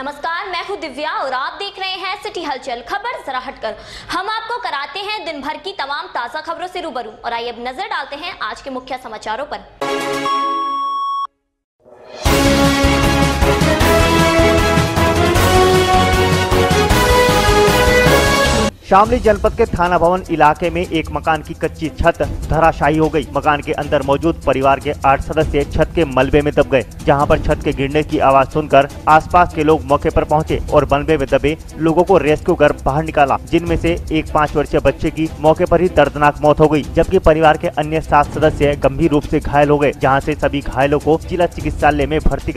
नमस्कार, मैं हूं दिव्या और आप देख रहे हैं सिटी हलचल। खबर जरा हटकर हम आपको कराते हैं दिन भर की तमाम ताजा खबरों से रूबरू। और आइए अब नजर डालते हैं आज के मुख्य समाचारों पर। शामली जनपद के थाना भवन इलाके में एक मकान की कच्ची छत धराशायी हो गई। मकान के अंदर मौजूद परिवार के 8 सदस्य छत के मलबे में दब गए, जहां पर छत के गिरने की आवाज सुनकर आसपास के लोग मौके पर पहुंचे और मलबे में दबे लोगों को रेस्क्यू कर बाहर निकाला, जिनमें से एक 5 वर्षीय बच्चे की मौके पर ही दर्दनाक मौत हो गई, जबकि परिवार के अन्य 7 सदस्य गंभीर रूप से घायल हो गए, जहाँ से सभी घायलों को जिला चिकित्सालय में भर्ती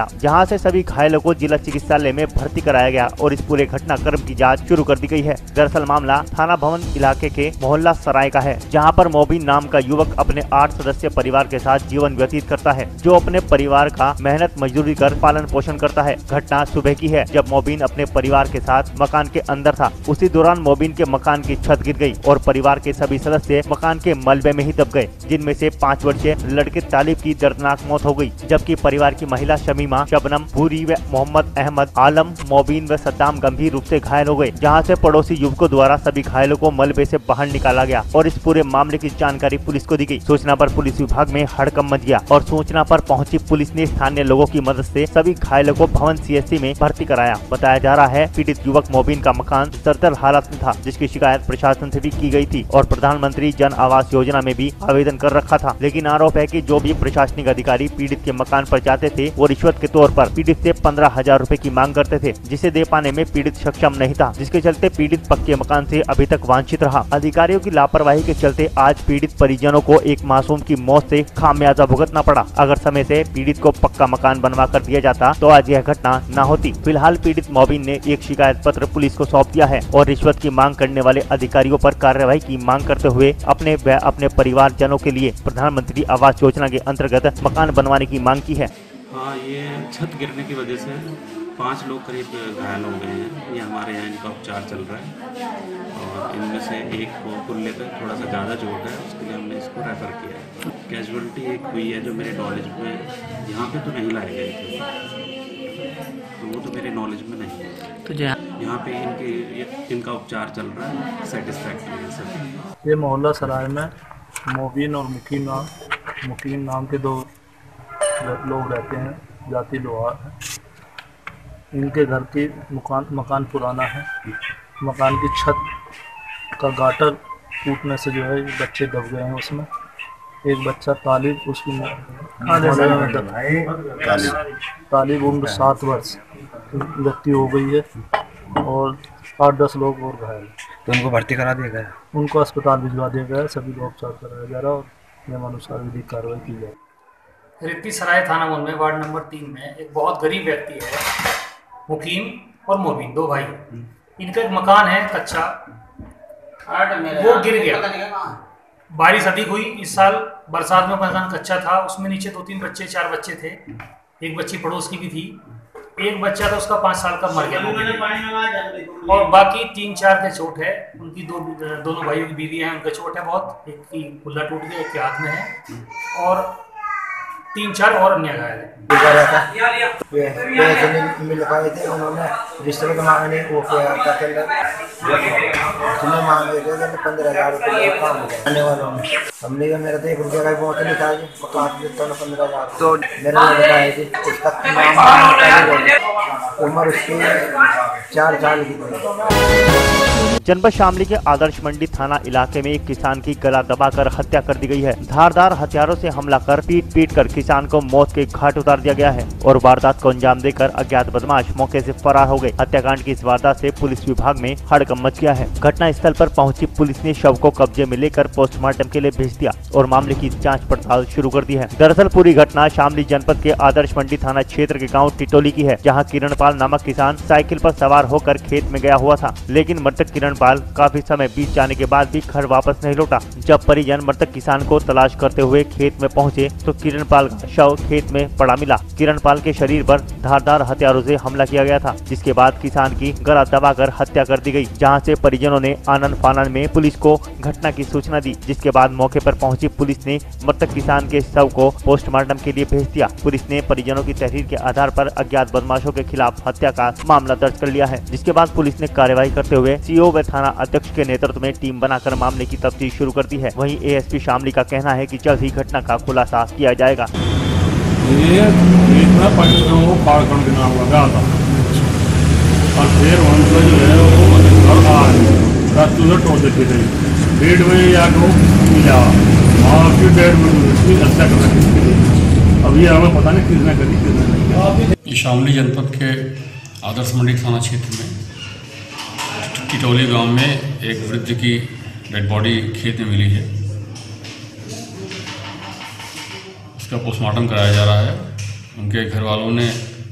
कराया गया और इस पूरे घटनाक्रम की जाँच शुरू कर दी गई है। दरअसल मामला थाना भवन इलाके के मोहल्ला सराय का है, जहां पर मोबिन नाम का युवक अपने 8 सदस्य परिवार के साथ जीवन व्यतीत करता है, जो अपने परिवार का मेहनत मजदूरी कर पालन पोषण करता है। घटना सुबह की है, जब मोबिन अपने परिवार के साथ मकान के अंदर था। उसी दौरान मोबिन के मकान की छत गिर गई और परिवार के सभी सदस्य मकान के मलबे में ही दब गए, जिनमें से 5 वर्षीय लड़के तालिब की दर्दनाक मौत हो गई, जबकि परिवार की महिला शमीमा, शबनम, भूरी व मोहम्मद अहमद, आलम, मोबिन व सद्दाम गंभीर रूप से घायल हो गए, जहाँ से पड़ोसी युवकों द्वारा सभी घायलों को मलबे से बाहर निकाला गया और इस पूरे मामले की जानकारी पुलिस को दी गई। सूचना पर पुलिस विभाग में हड़कंप मच गया और सूचना पर पहुंची पुलिस ने स्थानीय लोगों की मदद से सभी घायलों को भवन CHC में भर्ती कराया। बताया जा रहा है पीड़ित युवक मोबिन का मकान जर्जर हालत में था, जिसकी शिकायत प्रशासन से भी की गई थी और प्रधानमंत्री जन आवास योजना में भी आवेदन कर रखा था। लेकिन आरोप है कि जो भी प्रशासनिक अधिकारी पीड़ित के मकान पर जाते थे वो रिश्वत के तौर पर पीड़ित से 15,000 रूपए की मांग करते थे, जिसे दे पाने में पीड़ित सक्षम नहीं था, जिसके चलते पीड़ित पक्के मकान से अभी तक वांछित रहा। अधिकारियों की लापरवाही के चलते आज पीड़ित परिजनों को एक मासूम की मौत से खामियाजा भुगतना पड़ा। अगर समय से पीड़ित को पक्का मकान बनवा कर दिया जाता तो आज यह घटना न होती। फिलहाल पीड़ित मोबिन ने एक शिकायत पत्र पुलिस को सौंप दिया है और रिश्वत की मांग करने वाले अधिकारियों पर कार्रवाई की मांग करते हुए अपने व अपने परिवारजनों के लिए प्रधानमंत्री आवास योजना के अंतर्गत मकान बनवाने की मांग की है। हाँ, ये छत गिरने की वजह से 5 लोग करीब घायल हो गए हैं। ये हमारे यहाँ इनका उपचार चल रहा है और इनमें से एक को कुल्ले पे थोड़ा सा ज़्यादा चोट है, उसके लिए हमने इसको रेफ़र किया है। कैजुअलिटी एक हुई है जो मेरे नॉलेज में यहाँ पे तो नहीं लाए गए थे, तो वो तो मेरे नॉलेज में नहीं है। तो यहाँ पे इनका उपचार चल रहा है, सेटिस्फैक्ट्री है सर। ये मोहल्ला सराय में मोबिन और मुकीम नाम के 2 लोग रहते हैं, जाति लोहार है। इनके घर की मकान पुराना है। मकान की छत का गाटर टूटने से जो है बच्चे दब गए हैं उसमें। एक बच्चा तालिब, उसकी तालिब उम्र 7 वर्ष मृत्यु हो गई है और 8-10 लोग और घायल। तो उनको भर्ती करा दिया गया, उनको अस्पताल भिजवा दिया गया है। सभी को उपचार कराया जा रहा है और नियमानुसार विधिक कार्रवाई की जाए। रिक्ति सराय थाना भवन में वार्ड नंबर 3 में एक बहुत गरीब व्यक्ति है, मुकीम और मोबिन, 2 भाई। इनका एक मकान है कच्चा, वो गिर गया। बारिश अधिक हुई इस साल, बरसात में मकान कच्चा था, उसमें नीचे 2-3 बच्चे 4 बच्चे थे। एक बच्ची पड़ोस की भी थी। एक बच्चा था उसका 5 साल का मर गया और बाकी 3-4 के चोट है। उनकी दोनों भाइयों की बीवी है, उनका चोट है बहुत। एक की कुल्ला टूट गया, एक के हाथ में है और 3-4 और अन्य घायल है। मिल पाए थे, उन्होंने रिश्ते में मांगने वो मांगे थे 15,000 रुपये काम करने वालों ने। हमने कहा मेरा तो 1 रुपये का भी बहुत लिखा है, काट देता ना 15,000। तो मेरे ने बताया थी उसका उम्र उसकी 4 साल की थी। जनपद शामली के आदर्श मंडी थाना इलाके में एक किसान की गला दबाकर हत्या कर दी गई है। धारदार हथियारों से हमला कर पीट कर किसान को मौत के घाट उतार दिया गया है और वारदात को अंजाम देकर अज्ञात बदमाश मौके से फरार हो गए। हत्याकांड की इस वारदात से पुलिस विभाग में हड़कंप मच गया है। घटना स्थल पर पहुंची पुलिस ने शव को कब्जे में लेकर पोस्टमार्टम के लिए भेज दिया और मामले की जाँच पड़ताल शुरू कर दी है। दरअसल पूरी घटना शामली जनपद के आदर्श मंडी थाना क्षेत्र के गाँव टिटोली की है, जहाँ किरणपाल नामक किसान साइकिल पर सवार होकर खेत में गया हुआ था, लेकिन मृतक किरणपाल काफी समय बीत जाने के बाद भी घर वापस नहीं लौटा। जब परिजन मृतक किसान को तलाश करते हुए खेत में पहुंचे तो किरणपाल का शव खेत में पड़ा मिला। किरणपाल के शरीर पर धारदार हथियारों से हमला किया गया था, जिसके बाद किसान की गला दबाकर हत्या कर दी गई, जहां से परिजनों ने आनन फानन में पुलिस को घटना की सूचना दी, जिसके बाद मौके पर पहुंची पुलिस ने मृतक किसान के शव को पोस्टमार्टम के लिए भेज दिया। पुलिस ने परिजनों की तहरीर के आधार पर अज्ञात बदमाशों के खिलाफ खिलाफ हत्या का मामला दर्ज कर लिया है, जिसके बाद पुलिस ने कार्रवाई करते हुए सीओ व थाना अध्यक्ष के नेतृत्व में टीम बनाकर मामले की तफ्तीश शुरू कर दी है। वहीं एएसपी शामली का कहना है कि जल्द ही घटना का खुलासा किया जाएगा। और फिर उनको जो है वो घर तोड़ देते थे, बेड में या तो मिला और फिर बेड में हत्या कर रखी। अब ये हमें पता नहीं किसने करी किसने नहीं। शामली जनपद के आदर्श मंडी थाना क्षेत्र में टिटोली गांव में एक वृद्ध की डेड बॉडी खेत में मिली है। उसका पोस्टमार्टम कराया जा रहा है। उनके घर वालों ने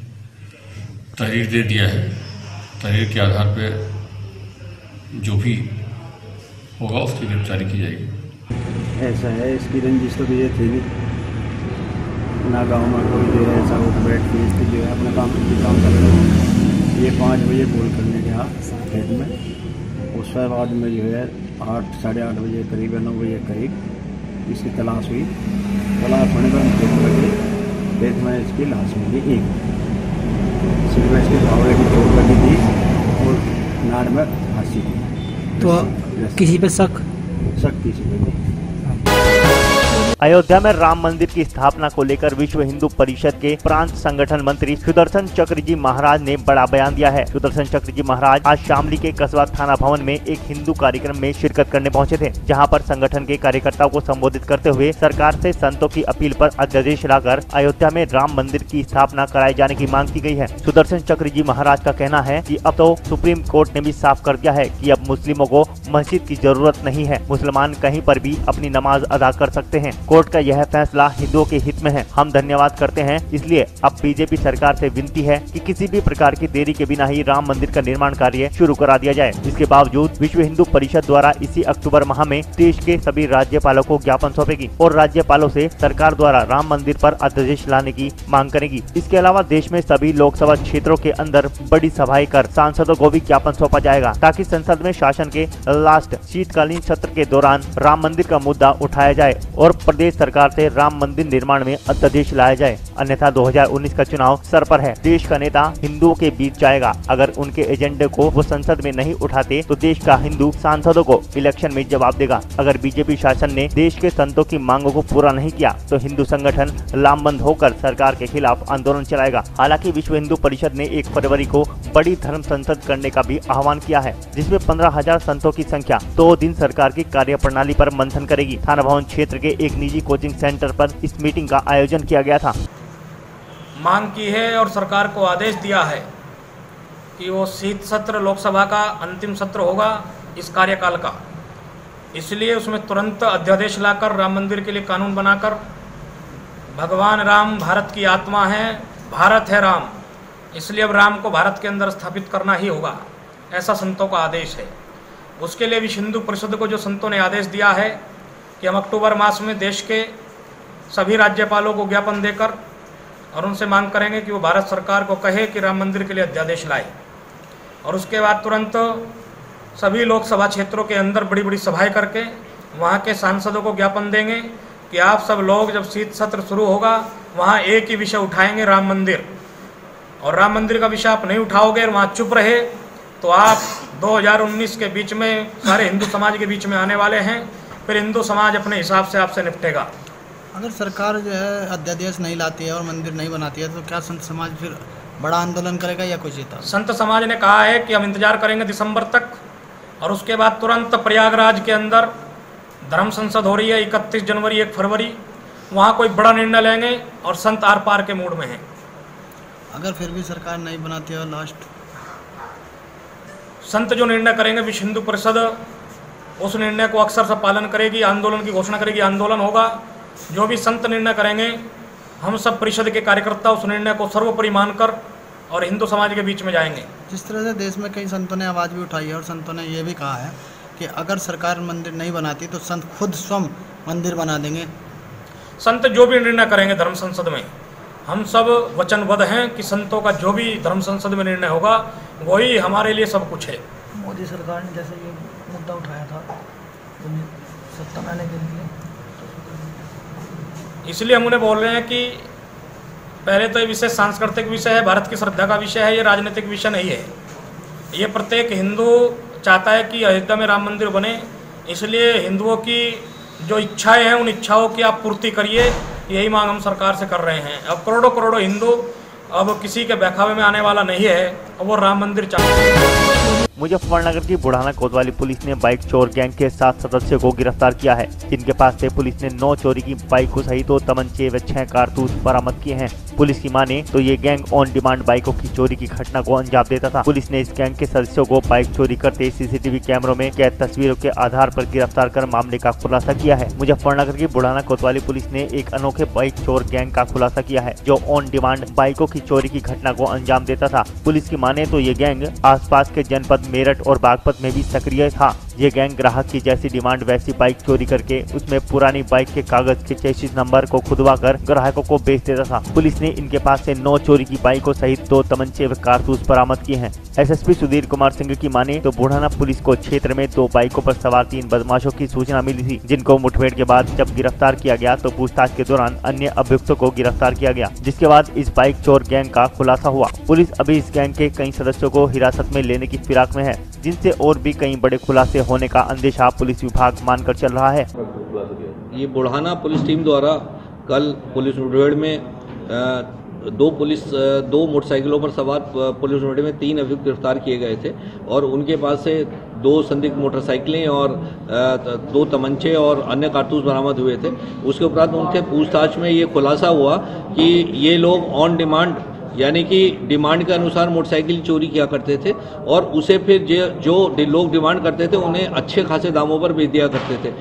तहरीर दे दिया है। तहरीर के आधार पर जो भी होगा उसकी गिरफ्तारी की जाएगी। ऐसा है, इसकी रंजिश तो ये थी ना, गाँव में कोई जो है ऐसा उठ बैठ के इसकी जो है अपने काम कर रहे हैं। ये 5 बजे कॉल करने गया खेत में, उस बाद में जो है 8 साढ़े 8 बजे करीब या 9 बजे करीब इसकी तलाश हुई। तलाश होने पर खेत लगे, खेत में इसकी लाश मिली एक सिर में इसके फावड़े की चोट लगी थी और नाड़ में फांसी थी। तो किसी पे शक किसी पे नहीं। अयोध्या में राम मंदिर की स्थापना को लेकर विश्व हिंदू परिषद के प्रांत संगठन मंत्री सुदर्शन चक्र जी महाराज ने बड़ा बयान दिया है। सुदर्शन चक्र जी महाराज आज शामली के कस्बा थाना भवन में एक हिंदू कार्यक्रम में शिरकत करने पहुंचे थे, जहां पर संगठन के कार्यकर्ताओं को संबोधित करते हुए सरकार से संतों की अपील पर अध्यादेश लाकर अयोध्या में राम मंदिर की स्थापना कराए जाने की मांग की गई है। सुदर्शन चक्र जी महाराज का कहना है कि अब तो सुप्रीम कोर्ट ने भी साफ कर दिया है कि अब मुस्लिमों को मस्जिद की जरूरत नहीं है, मुसलमान कहीं पर भी अपनी नमाज अदा कर सकते हैं। कोर्ट का यह फैसला हिंदुओं के हित में है। हम धन्यवाद करते हैं। इसलिए अब बीजेपी सरकार से विनती है कि किसी भी प्रकार की देरी के बिना ही राम मंदिर का निर्माण कार्य शुरू करा दिया जाए। इसके बावजूद विश्व हिंदू परिषद द्वारा इसी अक्टूबर माह में देश के सभी राज्यपालों को ज्ञापन सौंपेगी और राज्यपालों से सरकार द्वारा राम मंदिर पर अध्यादेश लाने की मांग करेगी। इसके अलावा देश में सभी लोकसभा क्षेत्रों के अंदर बड़ी सभाएं कर सांसदों को भी ज्ञापन सौंपा जाएगा, ताकि संसद में शासन के लास्ट शीतकालीन सत्र के दौरान राम मंदिर का मुद्दा उठाया जाए और प्रदेश सरकार से राम मंदिर निर्माण में अध्यादेश लाया जाए। अन्यथा 2019 का चुनाव सर पर है। देश का नेता हिंदुओं के बीच जाएगा। अगर उनके एजेंडे को वो संसद में नहीं उठाते तो देश का हिंदू सांसदों को इलेक्शन में जवाब देगा। अगर बीजेपी शासन ने देश के संतों की मांगों को पूरा नहीं किया तो हिंदू संगठन लामबंद होकर सरकार के खिलाफ आंदोलन चलाएगा। हालांकि विश्व हिंदू परिषद ने 1 फरवरी को बड़ी धर्म संसद करने का भी आह्वान किया है, जिसमें 15,000 संतों की संख्या 2 दिन सरकार की कार्यप्रणाली पर मंथन करेगी। थाना भवन क्षेत्र के एक निजी कोचिंग सेंटर पर इस मीटिंग का आयोजन किया गया था। मांग की है और सरकार को आदेश दिया है कि वो शीत सत्र लोकसभा का अंतिम सत्र होगा इस कार्यकाल का, इसलिए उसमें तुरंत अध्यादेश लाकर राम मंदिर के लिए कानून बनाकर, भगवान राम भारत की आत्मा है, भारत है राम, इसलिए अब राम को भारत के अंदर स्थापित करना ही होगा, ऐसा संतों का आदेश है। उसके लिए विश्व हिंदू परिषद को जो संतों ने आदेश दिया है कि हम अक्टूबर मास में देश के सभी राज्यपालों को ज्ञापन देकर और उनसे मांग करेंगे कि वो भारत सरकार को कहे कि राम मंदिर के लिए अध्यादेश लाए, और उसके बाद तुरंत सभी लोकसभा क्षेत्रों के अंदर बड़ी बड़ी सभाएं करके वहाँ के सांसदों को ज्ञापन देंगे कि आप सब लोग जब शीत सत्र शुरू होगा वहाँ एक ही विषय उठाएंगे, राम मंदिर, और राम मंदिर का विषय आप नहीं उठाओगे और वहाँ चुप रहे तो आप 2019 के बीच में सारे हिंदू समाज के बीच में आने वाले हैं, फिर हिंदू समाज अपने हिसाब से आपसे निपटेगा। अगर सरकार जो है अध्यादेश नहीं लाती है और मंदिर नहीं बनाती है तो क्या संत समाज फिर बड़ा आंदोलन करेगा या कुछ चेता? संत समाज ने कहा है कि हम इंतजार करेंगे दिसंबर तक, और उसके बाद तुरंत प्रयागराज के अंदर धर्म संसद हो रही है 31 जनवरी 1 फरवरी, वहाँ कोई बड़ा निर्णय लेंगे और संत आर पार के मूड में हैं। अगर फिर भी सरकार नहीं बनाती है लास्ट संत जो निर्णय करेंगे विश्व हिंदू परिषद उस निर्णय को अक्सर से पालन करेगी, आंदोलन की घोषणा करेगी, आंदोलन होगा। जो भी संत निर्णय करेंगे हम सब परिषद के कार्यकर्ता उस निर्णय को सर्वोपरि मानकर और हिंदू समाज के बीच में जाएंगे। जिस तरह से देश में कई संतों ने आवाज़ भी उठाई है और संतों ने ये भी कहा है कि अगर सरकार मंदिर नहीं बनाती तो संत खुद स्वयं मंदिर बना देंगे। संत जो भी निर्णय करेंगे धर्म संसद में, हम सब वचनबद्ध हैं कि संतों का जो भी धर्म संसद में निर्णय होगा वही हमारे लिए सब कुछ है। मोदी सरकार ने जैसे ये मुद्दा उठाया था सत्ता में आने के लिए, इसलिए हम उन्हें बोल रहे हैं कि पहले तो ये विषय सांस्कृतिक विषय है, भारत की श्रद्धा का विषय है, ये राजनीतिक विषय नहीं है। ये प्रत्येक हिंदू चाहता है कि अयोध्या में राम मंदिर बने, इसलिए हिंदुओं की जो इच्छाएं हैं उन इच्छाओं की आप पूर्ति करिए, यही मांग हम सरकार से कर रहे हैं। अब करोड़ों करोड़ों हिंदू अब किसी के बहकावे में आने वाला नहीं है, अब वो राम मंदिर चाहते हैं। मुजफ्फरनगर की बुढ़ाना कोतवाली पुलिस ने बाइक चोर गैंग के 7 सदस्यों को गिरफ्तार किया है, जिनके पास से पुलिस ने 9 चोरी की बाइकों सहित 2 तमंचे व 6 कारतूस बरामद किए हैं। पुलिस की माने तो ये गैंग ऑन डिमांड बाइकों की चोरी की घटना को अंजाम देता था। पुलिस ने इस गैंग के सदस्यों को बाइक चोरी करते सीसीटीवी कैमरों में कैद तस्वीरों के आधार पर गिरफ्तार कर मामले का खुलासा किया है। मुजफ्फरनगर की बुढ़ाना कोतवाली पुलिस ने एक अनोखे बाइक चोर गैंग का खुलासा किया है, जो ऑन डिमांड बाइकों की चोरी की घटना को अंजाम देता था। पुलिस की माने तो ये गैंग आसपास के जनपद मेरठ और बागपत में भी सक्रिय था। ये गैंग ग्राहक की जैसी डिमांड वैसी बाइक चोरी करके उसमें पुरानी बाइक के कागज के चेसिस नंबर को खुदवा कर ग्राहकों को बेच देता था। पुलिस ने इनके पास से 9 चोरी की बाइकों सहित 2 तमंचे व कारतूस बरामद किए हैं। एसएसपी सुधीर कुमार सिंह की माने तो बुढ़ाना पुलिस को क्षेत्र में 2 बाइकों पर सवार 3 बदमाशों की सूचना मिली थी, जिनको मुठभेड़ के बाद जब गिरफ्तार किया गया तो पूछताछ के दौरान अन्य अभियुक्तों को गिरफ्तार किया गया, जिसके बाद इस बाइक चोर गैंग का खुलासा हुआ। पुलिस अभी इस गैंग के कई सदस्यों को हिरासत में लेने की फिराक में है, जिनसे और भी कई बड़े खुलासे होने का अंदेशा पुलिस विभाग मानकर चल रहा है। ये बुढ़ाना पुलिस टीम द्वारा कल पुलिस मुठभेड़ में 2 मोटरसाइकिलों पर सवार पुलिस मुठभेड़ में 3 अभियुक्त गिरफ्तार किए गए थे और उनके पास से 2 संदिग्ध मोटरसाइकिलें और 2 तमंचे और अन्य कारतूस बरामद हुए थे। उसके उपरांत उनके पूछताछ में ये खुलासा हुआ कि ये लोग ऑन डिमांड यानी कि डिमांड के अनुसार मोटरसाइकिल चोरी किया करते थे और उसे फिर जो लोग डिमांड करते थे उन्हें अच्छे खासे दामों पर बेच दिया करते थे।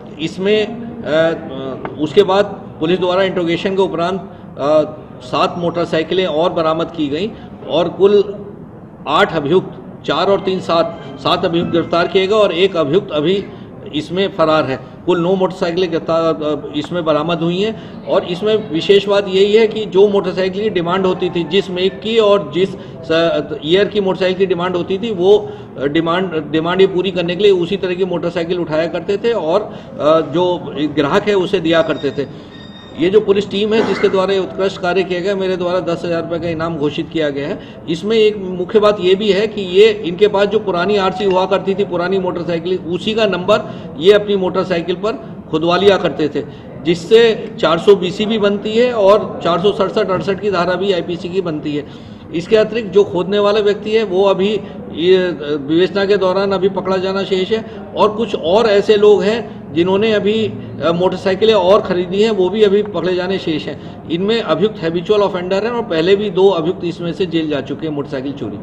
इसमें उसके बाद पुलिस द्वारा इंट्रोगेशन के उपरांत 7 मोटरसाइकिलें और बरामद की गई और कुल 8 अभियुक्त 4 और 3 7 अभियुक्त गिरफ्तार किए गए और 1 अभियुक्त अभी इसमें फरार है। कुल 9 मोटरसाइकिलें गिरफ्तार इसमें बरामद हुई हैं और इसमें विशेष बात यही है कि जो मोटरसाइकिल की डिमांड होती थी, जिस मेक की और जिस ईयर की मोटरसाइकिल की डिमांड होती थी, वो डिमांड ये पूरी करने के लिए उसी तरह की मोटरसाइकिल उठाया करते थे और जो ग्राहक है उसे दिया करते थे। ये जो पुलिस टीम है जिसके द्वारा ये उत्कृष्ट कार्य किया गया, मेरे द्वारा 10,000 रुपये का इनाम घोषित किया गया है। इसमें एक मुख्य बात ये भी है कि ये इनके पास जो पुरानी आरसी हुआ करती थी, पुरानी मोटरसाइकिल, उसी का नंबर ये अपनी मोटरसाइकिल पर खुदवा लिया करते थे, जिससे 420 भी बनती है और 467-68 की धारा भी आईपीसी की बनती है। इसके अतिरिक्त जो खोदने वाला व्यक्ति है वो अभी ये विवेचना के दौरान अभी पकड़ा जाना शेष है और कुछ और ऐसे लोग हैं जिन्होंने अभी मोटरसाइकिलें और खरीदी हैं, वो भी अभी पकड़े जाने शेष हैं। इनमें अभियुक्त हैबिचुअल ऑफेंडर हैं और पहले भी 2 अभियुक्त इसमें से जेल जा चुके हैं मोटरसाइकिल चोरी।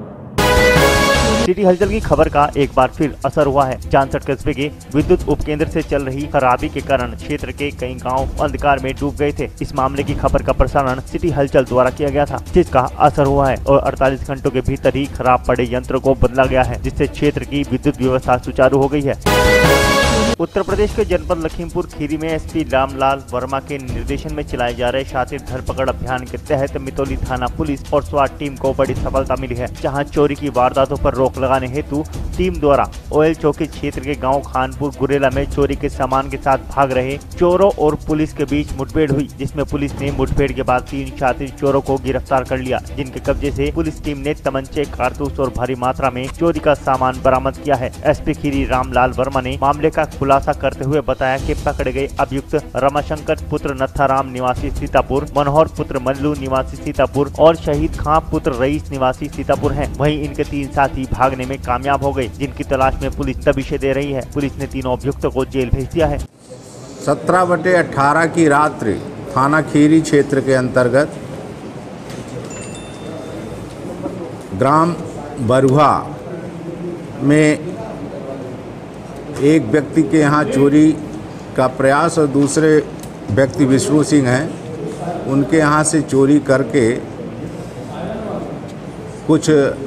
सिटी हलचल की खबर का एक बार फिर असर हुआ है। जानसठ कस्बे के विद्युत उपकेंद्र से चल रही खराबी के कारण क्षेत्र के कई गांव अंधकार में डूब गए थे। इस मामले की खबर का प्रसारण सिटी हलचल द्वारा किया गया था, जिसका असर हुआ है और 48 घंटों के भीतर ही खराब पड़े यंत्र को बदला गया है, जिससे क्षेत्र की विद्युत व्यवस्था सुचारू हो गई है। उत्तर प्रदेश के जनपद लखीमपुर खीरी में एसपी रामलाल वर्मा के निर्देशन में चलाए जा रहे शातिर धरपकड़ अभियान के तहत मितौली थाना पुलिस और स्वाट टीम को बड़ी सफलता मिली है, जहां चोरी की वारदातों पर रोक लगाने हेतु टीम द्वारा ओयल चौकी क्षेत्र के गांव खानपुर गुरेला में चोरी के सामान के साथ भाग रहे चोरों और पुलिस के बीच मुठभेड़ हुई, जिसमें पुलिस ने मुठभेड़ के बाद 3 शातिर चोरों को गिरफ्तार कर लिया, जिनके कब्जे से पुलिस टीम ने तमंचे, कारतूस और भारी मात्रा में चोरी का सामान बरामद किया है। एसपी खीरी रामलाल वर्मा ने मामले का खुलासा करते हुए बताया कि पकड़े गए अभियुक्त रमाशंकर पुत्र नत्थाराम निवासी सीतापुर, मनोहर पुत्र मल्लू निवासी सीतापुर और शहीद खां पुत्र रईस निवासी सीतापुर हैं। वहीं इनके 3 साथी भागने में कामयाब हो गए, जिनकी तलाश में पुलिस तबीशें दे रही है। पुलिस ने तीनों अभियुक्तों को जेल भेज दिया है। 17/18 की रात्रि थाना खीरी क्षेत्र के अंतर्गत ग्राम बरुहा में एक व्यक्ति के यहाँ चोरी का प्रयास और दूसरे व्यक्ति विष्णु सिंह हैं, उनके यहाँ से चोरी करके कुछ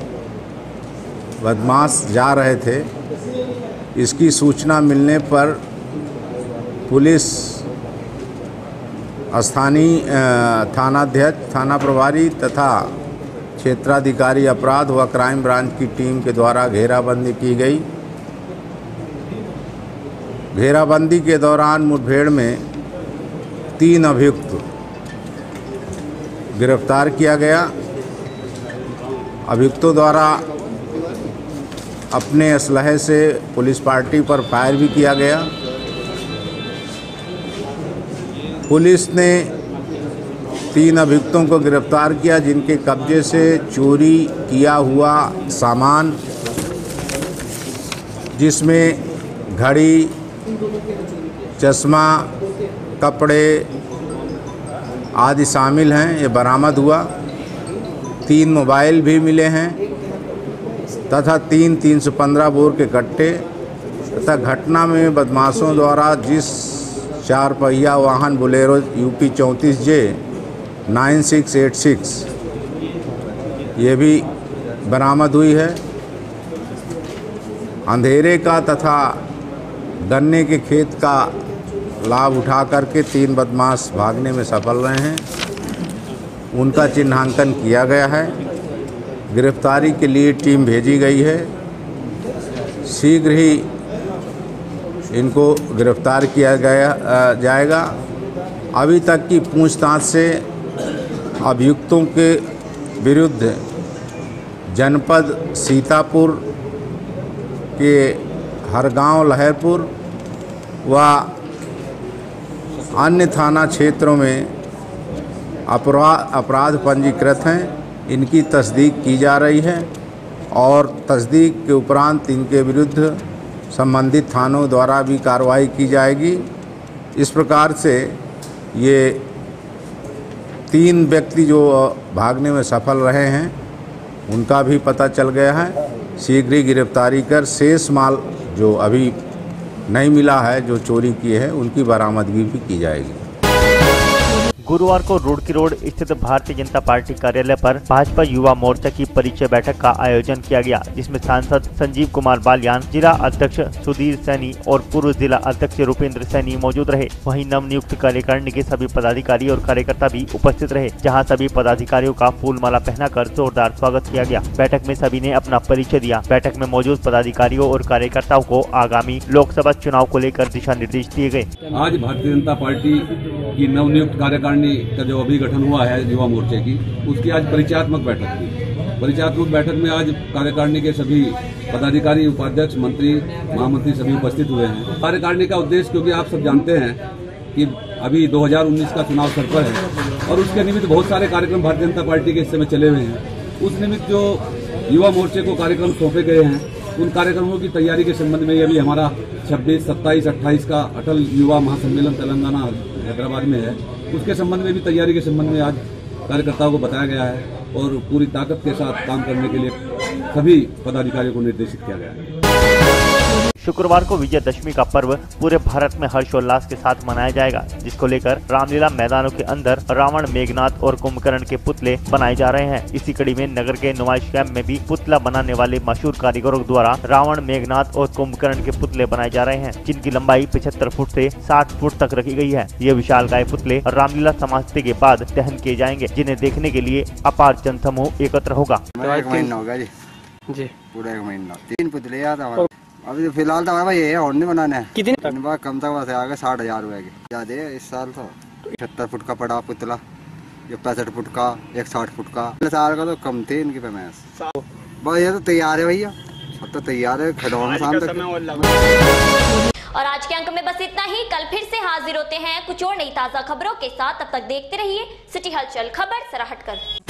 बदमाश जा रहे थे। इसकी सूचना मिलने पर पुलिस स्थानीय थानाध्यक्ष, थाना प्रभारी तथा क्षेत्राधिकारी अपराध व क्राइम ब्रांच की टीम के द्वारा घेराबंदी की गई। घेराबंदी के दौरान मुठभेड़ में 3 अभियुक्त गिरफ्तार किया गया। अभियुक्तों द्वारा अपने असलहे से पुलिस पार्टी पर फायर भी किया गया। पुलिस ने 3 अभियुक्तों को गिरफ्तार किया, जिनके कब्जे से चोरी किया हुआ सामान, जिसमें घड़ी, चश्मा, कपड़े आदि शामिल हैं, ये बरामद हुआ। 3 मोबाइल भी मिले हैं तथा 3 315 बोर के कट्टे तथा घटना में बदमाशों द्वारा जिस 4 पहिया वाहन बोलेरो UP 34J 9686 ये भी बरामद हुई है। अंधेरे का तथा गन्ने के खेत का लाभ उठा करके 3 बदमाश भागने में सफल रहे हैं। उनका चिन्हांकन किया गया है। गिरफ्तारी के लिए टीम भेजी गई है। शीघ्र ही इनको गिरफ्तार किया जाएगा। अभी तक की पूछताछ से अभियुक्तों के विरुद्ध जनपद सीतापुर के हरगांव, लहरपुर व अन्य थाना क्षेत्रों में अपराध पंजीकृत हैं। इनकी तस्दीक की जा रही है और तस्दीक के उपरांत इनके विरुद्ध संबंधित थानों द्वारा भी कार्रवाई की जाएगी। इस प्रकार से ये 3 व्यक्ति जो भागने में सफल रहे हैं उनका भी पता चल गया है। शीघ्र ही गिरफ्तारी कर शेष माल जो अभी नहीं मिला है, जो चोरी किए हैं, उनकी बरामदगी भी की जाएगी। गुरुवार को रुड़की रोड स्थित भारतीय जनता पार्टी कार्यालय पर भाजपा युवा मोर्चा की परिचय बैठक का आयोजन किया गया, जिसमें सांसद संजीव कुमार बालियान, जिला अध्यक्ष सुधीर सैनी और पूर्व जिला अध्यक्ष रूपेंद्र सैनी मौजूद रहे। वहीं नवनियुक्त कार्यकारिणी के सभी पदाधिकारी और कार्यकर्ता भी उपस्थित रहे, जहां सभी पदाधिकारियों का फूल माला पहनाकर जोरदार स्वागत किया गया। बैठक में सभी ने अपना परिचय दिया। बैठक में मौजूद पदाधिकारियों और कार्यकर्ताओं को आगामी लोकसभा चुनाव को लेकर दिशा निर्देश दिए गए। आज भारतीय जनता पार्टी की नवनियुक्त कार्यकारिणी का जो अभी गठन हुआ है युवा मोर्चे की, उसकी आज परिचयात्मक बैठक थी। परिचयात्मक बैठक में आज कार्यकारिणी के सभी पदाधिकारी, उपाध्यक्ष, मंत्री, महामंत्री सभी उपस्थित हुए हैं। कार्यकारिणी का उद्देश्य, क्योंकि आप सब जानते हैं कि अभी 2019 का चुनाव सर पर है और उसके निमित्त बहुत सारे कार्यक्रम भारतीय जनता पार्टी के इस समय चले हुए हैं। उस निमित्त जो युवा मोर्चे को कार्यक्रम सौंपे गए हैं, उन कार्यक्रमों की तैयारी के संबंध में अभी हमारा 26, 27, 28 का अटल युवा महासम्मेलन तेलंगाना हैदराबाद में है, उसके संबंध में भी तैयारी के संबंध में आज कार्यकर्ताओं को बताया गया है और पूरी ताकत के साथ काम करने के लिए सभी पदाधिकारियों को निर्देशित किया गया है। शुक्रवार को विजयदशमी का पर्व पूरे भारत में हर्षोल्लास के साथ मनाया जाएगा, जिसको लेकर रामलीला मैदानों के अंदर रावण, मेघनाथ और कुंभकर्ण के पुतले बनाए जा रहे हैं। इसी कड़ी में नगर के नुमाइश कैंप में भी पुतला बनाने वाले मशहूर कारीगरों द्वारा रावण, मेघनाथ और कुंभकर्ण के पुतले बनाए जा रहे हैं, जिनकी लंबाई 75 फुट से 60 फुट तक रखी गई है। ये विशालकाय पुतले रामलीला समाप्ति के बाद दहन किए जाएंगे, जिन्हें देखने के लिए अपार जनसमूह एकत्र होगा। जी पूरा 1 महीना 3 पुतले याद है। अभी तो फिलहाल तो भाई ये और नहीं बनाने हैं। कितने कम तक बस आगे 60,000 रुपए के ज्यादा इस साल तो 76 फुट का पड़ा पुतला, ये 65 फुट का, एक 60 फुट का। साल का तो कम थे इनकी पैमाइश। बस ये तो तैयार है भैया, सब तो तैयार है, खिलौना शाम तक। और आज के अंक में बस इतना ही। कल फिर से हाजिर होते हैं कुछ और नई ताजा खबरों के साथ। तब तक देखते रहिए सिटी हलचल, खबर जरा हटकर।